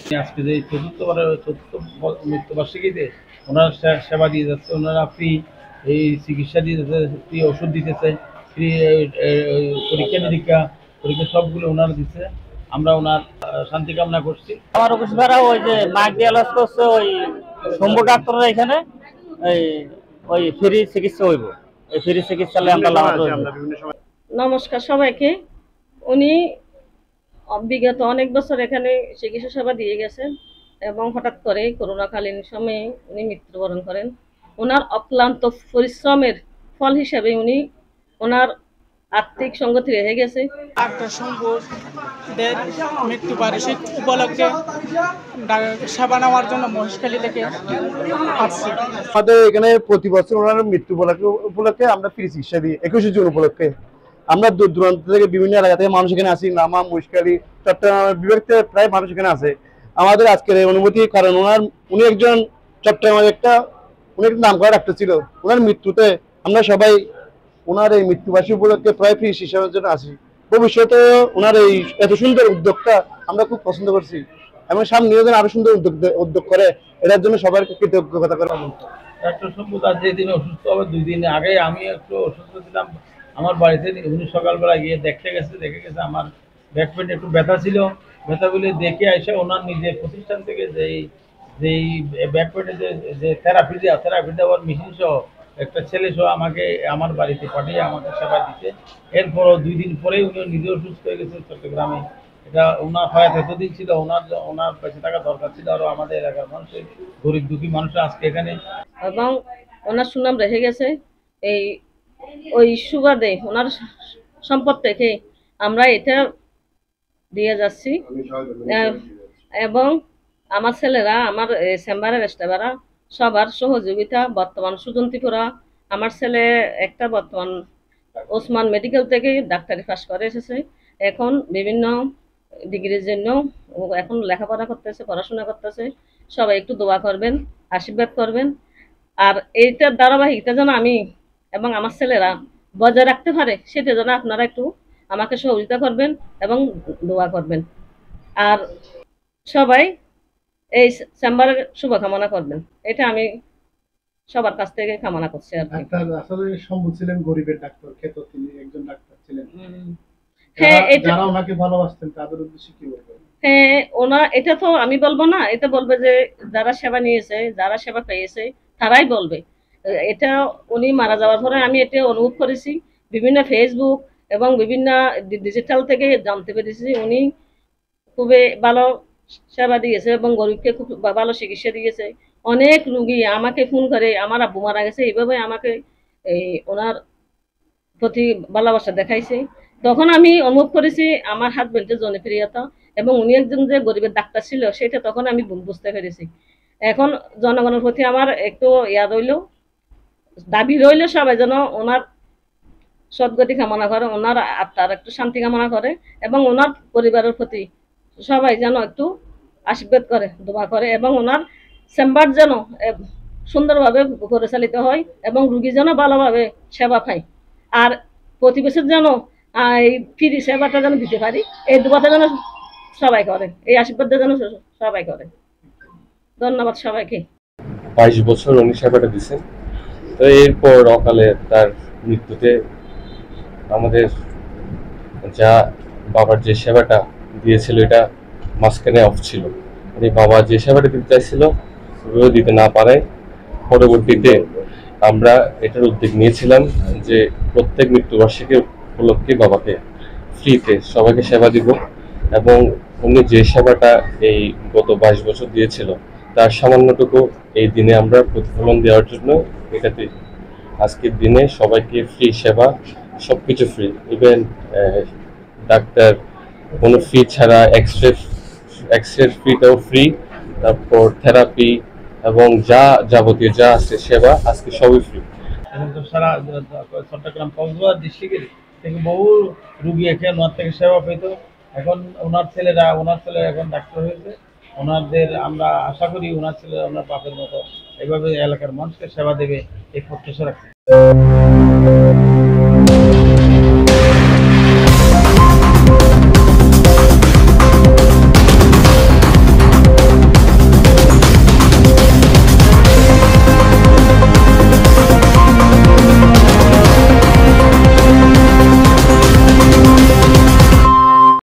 আজকে যে চতুর্থ মৃত্যুবার্ষিকীতে ওনারা সেবা দিয়ে যাচ্ছে, ওনারা ফ্রি এই চিকিৎসা দিয়ে যাচ্ছে, ফ্রি ওষুধ দিতেছে, ফ্রি পরীক্ষা সবগুলো ওনারা দিচ্ছে। আমরা ওনার শান্তি কামনা করছি। আমার অফিস ভাড়া ওই যে মাইক দিয়ে লস করছে ওই শম্ভু ডাক্তাররা এখানে এই ওই ফ্রি চিকিৎসা হইব, এই ফ্রি চিকিৎসালে আমরা লাভ হইব। নমস্কার সবাইকে। উনি বিগত অনেক বছর এখানে চিকিৎসা সেবা দিয়ে গেছেন এবং হঠাৎ করে করোনাকালীন সময়ে উনি মৃত্যুবরণ করেন। ওনার অক্লান্ত পরিশ্রমের ফল হিসাবে উনি ওনার আর্থিক সংগতি রেখে গেছে। ডাক্তার শম্ভুদের মৃত্যুবার্ষিক উপলক্ষে সেবা নেওয়ার জন্য মহেশখালী থেকে আসছি। আমাদের এখানে প্রতি বছর ওনার মৃত্যু উপলক্ষে আমরা ফ্রি চিকিৎসা দিই। 21শে জুন উপলক্ষে আমরা দূর দূরান্ত থেকে বিভিন্ন এলাকা থেকে মানুষ এখানে আসি। নামা, মহেশখালী, চট্টগ্রাম বিভাগ থেকে প্রায় মানুষ এখানে আছে। আমাদের আজকের এই অনুভূতি কারণ উনি একজন চট্টগ্রামের উনি একটা নাম করা ডাক্তার ছিল। ওনার মৃত্যুতে আমরা সবাই ওনার এই মৃত্যুবার্ষিকী উপলক্ষে প্রায় ফ্রি চিকিৎসার জন্য আসি। ভবিষ্যতে ওনার এই এত সুন্দর উদ্যোগটা আমরা খুব পছন্দ করছি এবং সামনেও যেন আরো সুন্দর উদ্যোগ করে, এটার জন্য সবাইকে কৃতজ্ঞতা করে। ডাক্তার শম্ভু দাস যেদিন অসুস্থ হবে, 2 দিন আগে আমি একটু অসুস্থ ছিলাম আমার বাড়িতে। উনি সকালবেলা গিয়ে দেখে গেছে আমার ব্যাক পেটে একটু ব্যথা ছিল। ব্যথাগুলি দেখে এসে ওনার নিজের প্রতিষ্ঠান থেকে যেই ব্যাক পেটে যে থেরাপি দেওয়ার মেশিন সহ একটা ছেলে সহ আমাকে আমার বাড়িতে পাঠিয়ে আমাকে সেবা দিতে। এরপরও 2 দিন পরেই উনি নিজে অসুস্থ হয়ে গেছেন চট্টগ্রামে। এটা ওনার হয়াত এতদিন ছিল, ওনার বেঁচে থাকা দরকার ছিল। আরও আমাদের এলাকার মানুষের গরিব দুঃখী মানুষরা আজকে এখানে এবং ওনার সুনাম রেখে গেছে। এই ওই সুবাদে ওনার সম্পদ থেকে আমরা এটা দিয়ে যাচ্ছি। এবং আমার ছেলেরা, আমার চেম্বারের স্টাফেরা সবার সহযোগিতা, বর্তমান সুজন ত্রিপুরা আমার ছেলে একটা বর্তমান ওসমান মেডিকেল থেকে ডাক্তারি পাস করে এসেছে। এখন বিভিন্ন ডিগ্রির জন্য এখন লেখাপড়া করতেছে, পড়াশোনা করতেছে। সবাই একটু দোয়া করবেন, আশীর্বাদ করবেন। আর এইটার ধারাবাহিকতা যেন আমি এবং আমার ছেলেরা বজায় রাখতে পারে, সেটা যেন আপনারা একটু আমাকে সহযোগিতা করবেন এবং দোয়া করবেন। আর সবাই এই চেম্বারের শুভকামনা করবেন, এটা আমি সবার কাছ থেকে কামনা করছি। আর আসলে শম্ভু ছিলেন গরিবের ডাক্তার, খ্যাত তিনি একজন ডাক্তার ছিলেন। হ্যাঁ, যারা ওনাকে ভালোবাসতেন তাদের উদ্দেশ্যে কি বলবেন? হ্যাঁ, এটা তো আমি বলবো না, এটা বলবে যে যারা সেবা নিয়েছে, যারা সেবা পেয়েছে তারাই বলবে। এটা উনি মারা যাওয়ার পরে আমি এটা অনুভব করেছি। বিভিন্ন ফেসবুক এবং বিভিন্ন ডিজিটাল থেকে জানতে পেরেছি উনি খুবই ভালো সেবা দিয়েছে এবং গরিবকে খুব ভালো চিকিৎসা দিয়েছে। অনেক রুগী আমাকে ফোন করে আমার আব্বু মারা গেছে, এইভাবে আমাকে ওনার প্রতি ভালোবাসা দেখাইছে। তখন আমি অনুভব করেছি আমার হাজবেন্ডের জনপ্রিয়তা এবং উনি একজন যে গরিবের ডাক্তার ছিল সেটা তখন আমি বুঝতে পেরেছি। এখন জনগণের প্রতি আমার একটু রইল, দাবি রইল সবাই যেন ওনার সদ্গতি কামনা করে, ওনার আত্মার একটু শান্তি কামনা করে এবং ওনার পরিবারের প্রতি সবাই যেন একটু আশীর্বাদ করে, দোয়া করে এবং ওনার চেম্বার যেন সুন্দরভাবে পরিচালিত হয় এবং রুগী যেন ভালোভাবে সেবা পায়। আর প্রতি বছর যেন এই ফ্রি সেবাটা যেন দিতে পারি, এই দোয়াটা যেন সবাই করে, এই আশীর্বাদটা যেন সবাই করে। ধন্যবাদ সবাইকে। 22 বছর উনি সেবাটা দিচ্ছেন। তো এরপর অকালে তার মৃত্যুতে আমাদের বাবার যে সেবাটা দিয়েছিল এটা মাঝখানে অফ ছিল। মানে বাবা যে সেবাটা দিতে চাইছিল ওগুলো দিতে না পারায় পরবর্তীতে আমরা এটার উদ্যোগ নিয়েছিলাম যে প্রত্যেক মৃত্যুবার্ষিকী উপলক্ষে বাবাকে ফ্রিতে সবাইকে সেবা দিব এবং উনি যে সেবাটা এই গত 22 বছর দিয়েছিল তার সামান্যটুকু এই দিনে আমরা প্রতিফলন দেওয়ার জন্য এটাতে আজকের দিনে সবাইকে ফ্রি সেবা, সবকিছু ফ্রি, ইভেন ডাক্তার কোনো ফি ছাড়া এক্সরে ফ্রিটাও ফ্রি, তারপর থেরাপি এবং যাবতীয় যা আছে সেবা আজকে সবই ফ্রি। এবং তো সারা চট্টগ্রাম কক্সবাজার ডিস্ট্রিক্টের থেকে বহু রুগী এখানে ওনার থেকে সেবা পেত। এখন ওনার ছেলেরা এখন ডাক্তার হয়েছে। ওনাদের আমরা আশা করি ওনার ছেলেরা ওনার বাপের মতো এভাবে এলাকার মানুষকে সেবা দেবে এই প্রত্যাশা রাখি।